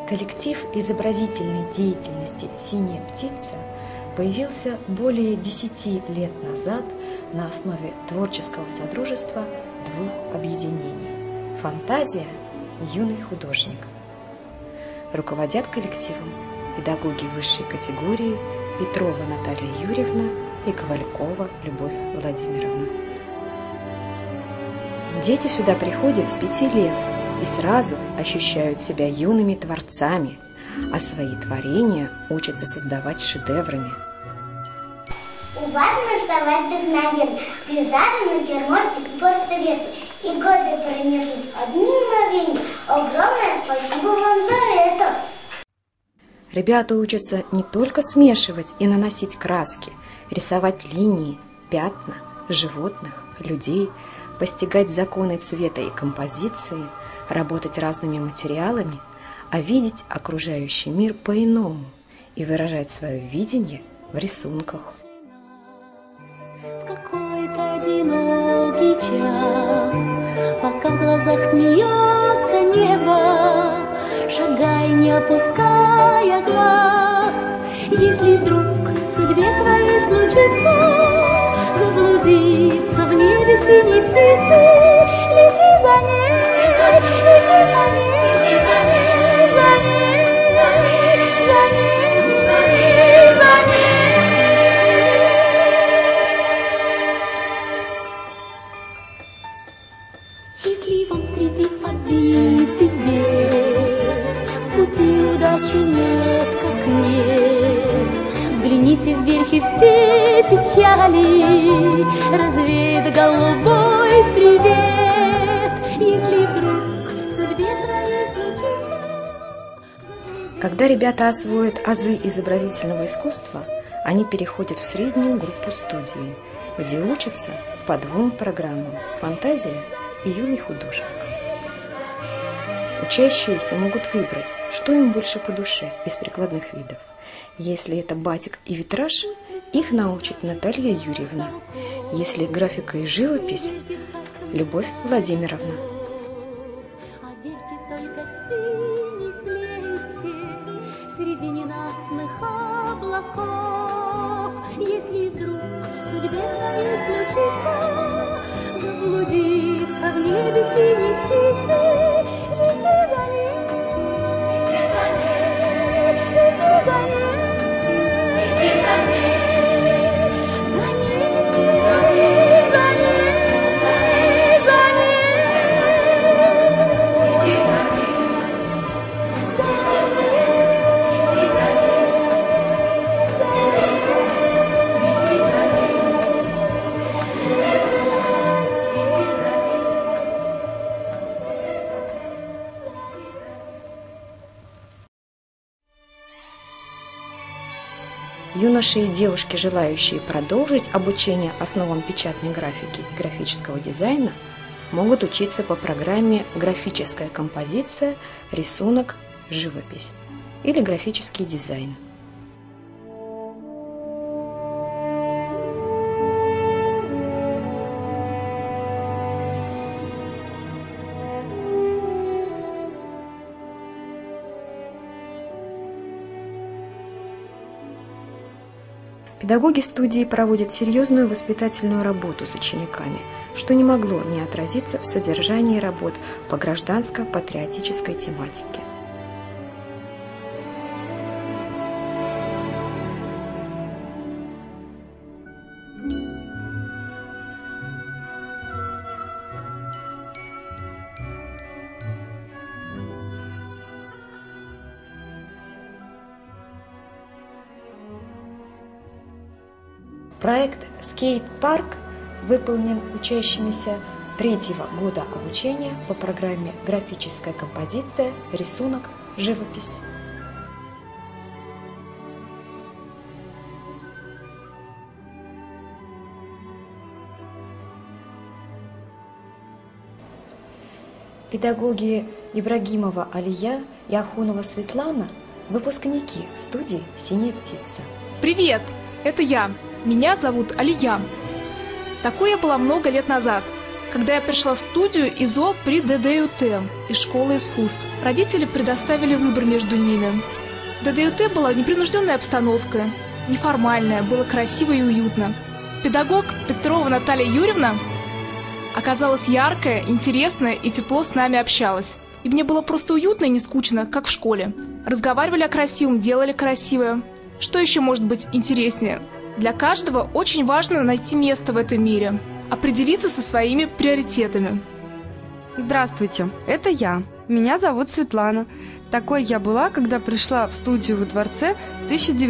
Коллектив изобразительной деятельности «Синяя птица» появился более 10 лет назад на основе творческого содружества двух объединений – «Фантазия» и «Юный художник». Руководят коллективом педагоги высшей категории Петрова Наталья Юрьевна и Ковалькова Любовь Владимировна. Дети сюда приходят с 5 лет и сразу ощущают себя юными творцами, а свои творения учатся создавать шедеврами. У вас нарисовать вдохновенно пейзажи, натюрморты и портреты. И годы пронеслись одним мгновением. Огромное спасибо вам за это. Ребята учатся не только смешивать и наносить краски, рисовать линии, пятна, животных, людей, постигать законы цвета и композиции, работать разными материалами, а видеть окружающий мир по-иному и выражать свое видение в рисунках. В какой-то одинокий час, пока в глазах смеется небо, шагай, не опуская глаз. Если вдруг в судьбе твоей случится заблудиться в небе синей птицы, лети за ней, лети за ней, за ней, за ней, за ней. Если вам среди обид и бед в пути удачи нет, как нет, взгляните вверх, и все печали развеет голубой привет. Если вдруг в судьбе твоей случится... Когда ребята освоят азы изобразительного искусства, они переходят в среднюю группу студии, где учатся по 2 программам «Фантазия» и «Юный художник». Учащиеся могут выбрать, что им больше по душе из прикладных видов. Если это батик и витраж, их научит Наталья Юрьевна. Если графика и живопись – Любовь Владимировна. А верьте только синий флейте среди ненастных облаков. Если вдруг в судьбе твоей случится заблудиться в небе синей птицы, лети за ней, лети за ней, лети за ней, за ней, за ней, за ней, за Юноши и девушки, желающие продолжить обучение основам печатной графики и графического дизайна, могут учиться по программе «Графическая композиция, рисунок, живопись» или «Графический дизайн». Педагоги студии проводят серьезную воспитательную работу с учениками, что не могло не отразиться в содержании работ по гражданско-патриотической тематике. Проект «Скейт-парк» выполнен учащимися 3-го года обучения по программе «Графическая композиция, рисунок, живопись». Педагоги Ибрагимова Алия и Ахунова Светлана – выпускники студии «Синяя птица». Привет, это я. Меня зовут Алия. Такой я была много лет назад. когда я пришла в студию ИЗО при ДДЮТ из школы искусств. Родители предоставили выбор между ними. В ДДЮТ была непринужденная обстановка, неформальная, было красиво и уютно. Педагог Петрова Наталья Юрьевна оказалась яркая, интересная и тепло с нами общалась. И мне было просто уютно и не скучно, как в школе. Разговаривали о красивом, делали красивое. Что еще может быть интереснее? Для каждого очень важно найти место в этом мире, определиться со своими приоритетами. Здравствуйте, это я. Меня зовут Светлана. Такой я была, когда пришла в студию во Дворце в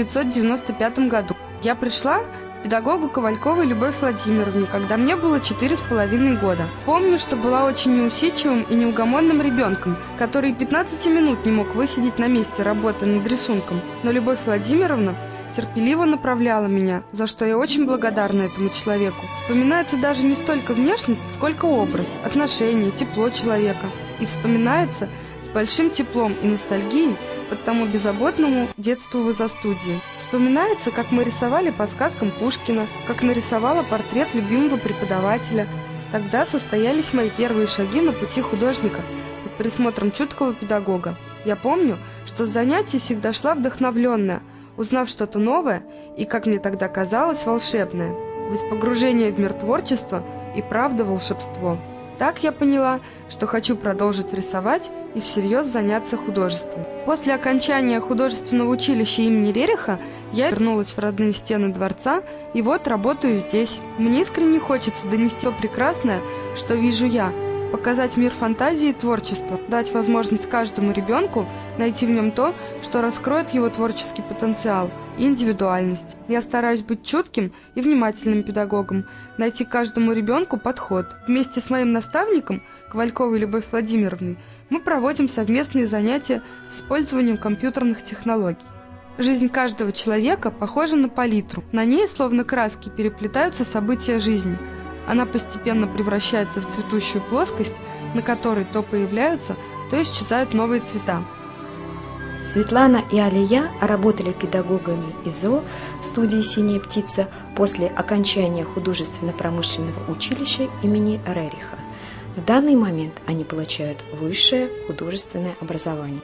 1995 году. Я пришла к педагогу Ковальковой Любовь Владимировне, когда мне было 4,5 года. Помню, что была очень неусидчивым и неугомонным ребенком, который 15 минут не мог высидеть на месте, работая над рисунком. Но Любовь Владимировна терпеливо направляла меня, за что я очень благодарна этому человеку. Вспоминается даже не столько внешность, сколько образ, отношение, тепло человека. И вспоминается с большим теплом и ностальгией по тому беззаботному детству в изо-студии. Вспоминается, как мы рисовали по сказкам Пушкина, как нарисовала портрет любимого преподавателя. Тогда состоялись мои первые шаги на пути художника под присмотром чуткого педагога. Я помню, что с занятий всегда шла вдохновленная, узнав что-то новое и, как мне тогда казалось, волшебное. Ведь погружение в мир творчества и правда волшебство. Так я поняла, что хочу продолжить рисовать и всерьез заняться художеством. После окончания художественного училища имени Рериха я вернулась в родные стены Дворца и вот работаю здесь. Мне искренне хочется донести то прекрасное, что вижу я, показать мир фантазии и творчества, дать возможность каждому ребенку найти в нем то, что раскроет его творческий потенциал и индивидуальность. Я стараюсь быть чутким и внимательным педагогом, найти каждому ребенку подход. Вместе с моим наставником, Ковальковой Любовь Владимировной, мы проводим совместные занятия с использованием компьютерных технологий. Жизнь каждого человека похожа на палитру. На ней, словно краски, переплетаются события жизни. Она постепенно превращается в цветущую плоскость, на которой то появляются, то исчезают новые цвета. Светлана и Алия работали педагогами ИЗО в студии «Синяя птица» после окончания художественно-промышленного училища имени Рериха. В данный момент они получают высшее художественное образование.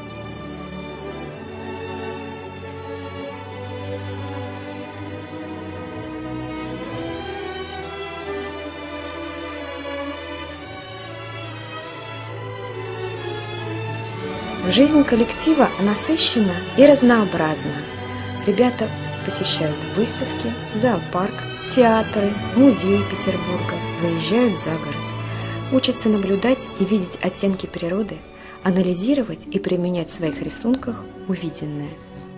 Жизнь коллектива насыщена и разнообразна. Ребята посещают выставки, зоопарк, театры, музеи Петербурга, выезжают за город, учатся наблюдать и видеть оттенки природы, анализировать и применять в своих рисунках увиденное.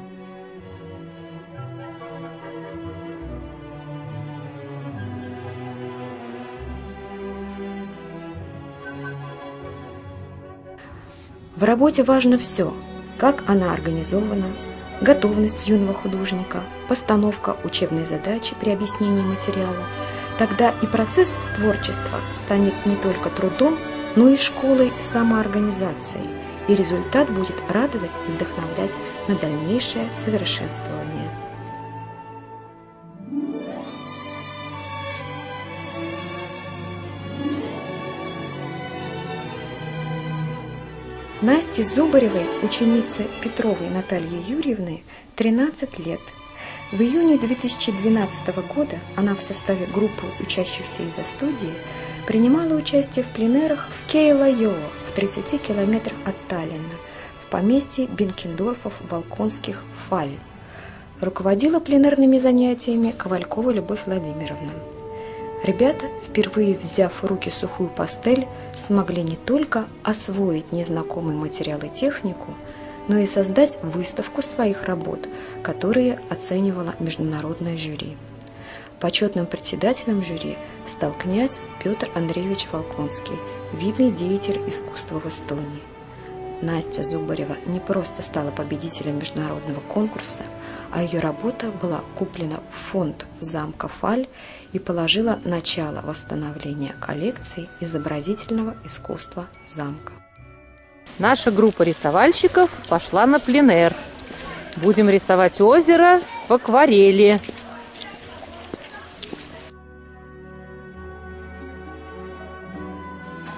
В работе важно все, как она организована, готовность юного художника, постановка учебной задачи при объяснении материала. Тогда и процесс творчества станет не только трудом, но и школой самоорганизации, и результат будет радовать и вдохновлять на дальнейшее совершенствование. Насте Зубаревой, ученице Петровой Натальи Юрьевны, 13 лет. В июне 2012 года она в составе группы учащихся из-за студии принимала участие в пленэрах в Кейла-Йоа в 30 километрах от Таллина, в поместье Бенкендорфов-Волконских Фаль. Руководила пленэрными занятиями Ковалькова Любовь Владимировна. Ребята, впервые взяв в руки сухую пастель, смогли не только освоить незнакомый материал и технику, но и создать выставку своих работ, которые оценивало международное жюри. Почетным председателем жюри стал князь Петр Андреевич Волконский, видный деятель искусства в Эстонии. Настя Зубарева не просто стала победителем международного конкурса, а ее работа была куплена в фонд замка Фаль и положила начало восстановления коллекции изобразительного искусства замка. Наша группа рисовальщиков пошла на пленэр. Будем рисовать озеро в акварели.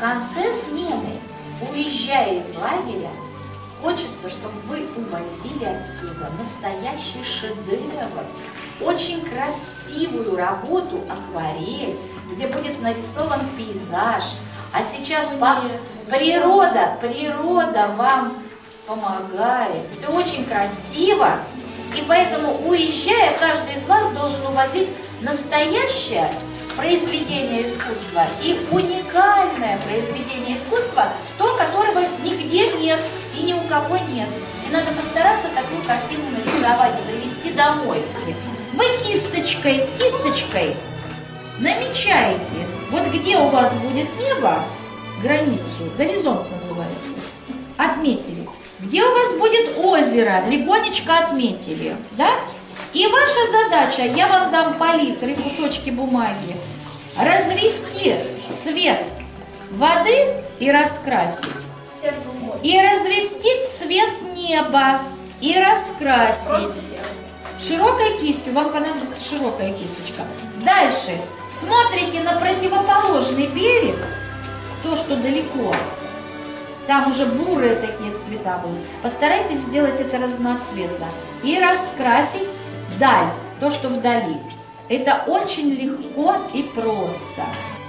конце смены, уезжая из лагеря, хочется, чтобы вы увозили отсюда настоящий шедевр, очень красивую работу акварель, где будет нарисован пейзаж. А сейчас природа вам помогает. Все очень красиво. И поэтому, уезжая, каждый из вас должен увозить настоящее произведение искусства и уникальное произведение искусства, то, которого нигде нет и ни у кого нет. И надо постараться такую картину нарисовать и привезти домой. Вы кисточкой намечаете, вот где у вас будет небо, границу, горизонт называется, отметили. Где у вас будет озеро, легонечко отметили, да? И ваша задача, я вам дам палитры, кусочки бумаги, развести цвет воды и раскрасить. И развести цвет неба и раскрасить. Широкой кистью, вам понадобится широкая кисточка. Дальше смотрите на противоположный берег, то, что далеко. Там уже бурые такие цвета будут. Постарайтесь сделать это разноцветно. И раскрасить даль, то, что вдали. Это очень легко и просто.